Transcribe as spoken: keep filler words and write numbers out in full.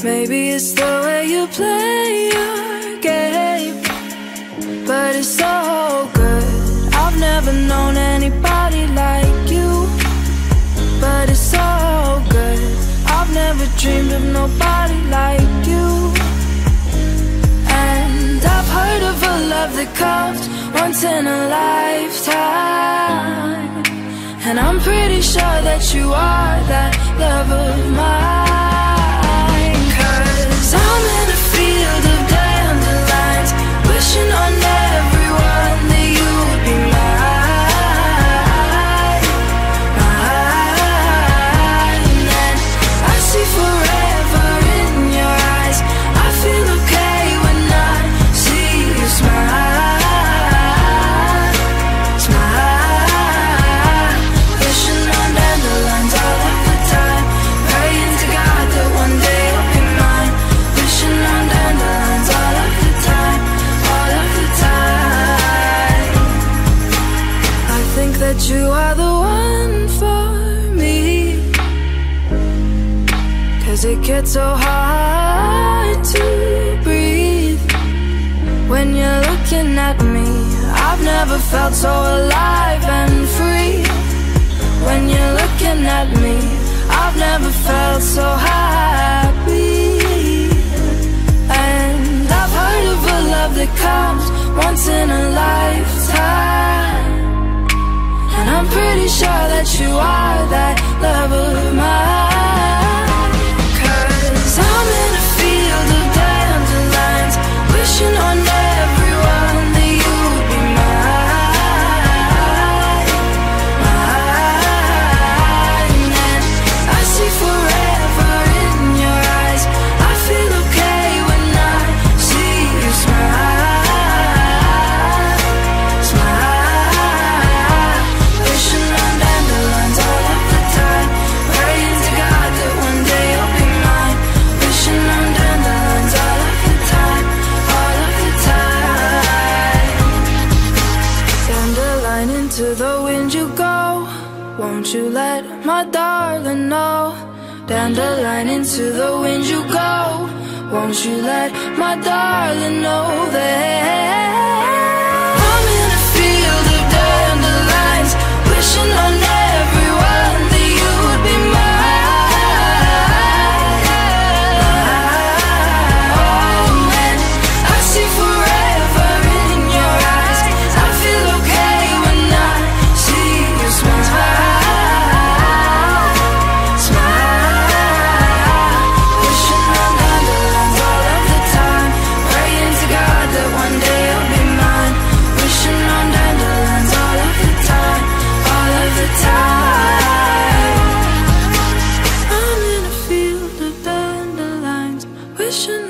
Maybe it's the way you play your game, but it's so good. I've never known anybody like you, but it's so good. I've never dreamed of nobody like you. And I've heard of a love that comes once in a lifetime, and I'm pretty sure that you are that love of mine. Cause I'm in a field of dandelions, wishing on everyone that you would be mine, mine. And I see forever in your eyes. I feel okay when I see you smile, smile. Wishing on dandelions all of the time, praying to God that one day you'll be mine. Wishing on dandelions all of the time, all of the time. I think that you are the one for me, cause it gets so hard to breathe when you're looking at me. I've never felt so alive and free. When you're looking at me, I've never felt so happy. And I've heard of a love that comes once in a lifetime, and I'm pretty sure that you are that love of mine. Cause I'm in a field of dandelions, wishing on everyone that you would be mine, mine. And I see forever in your eyes. I feel okay when I see you smile, smile. Wishing on dandelions all of the time, praying to God that one day you'll be mine. Wishing on dandelions all of the time, all of the time. Dandelion, into the wind you go, won't you let my darling know? Dandelion, into the wind you go, won't you let my darling know that I'm in a field of dandelions, wishing on everyone that you would be mine. Oh, and I see forever in your eyes. I feel okay when I see you smile, smile. Wishing on dandelions all of the time, praying to God that one day you'll be mine. Wishing on dandelions all of the time, all of the time. I'm in a field of dandelions, wishing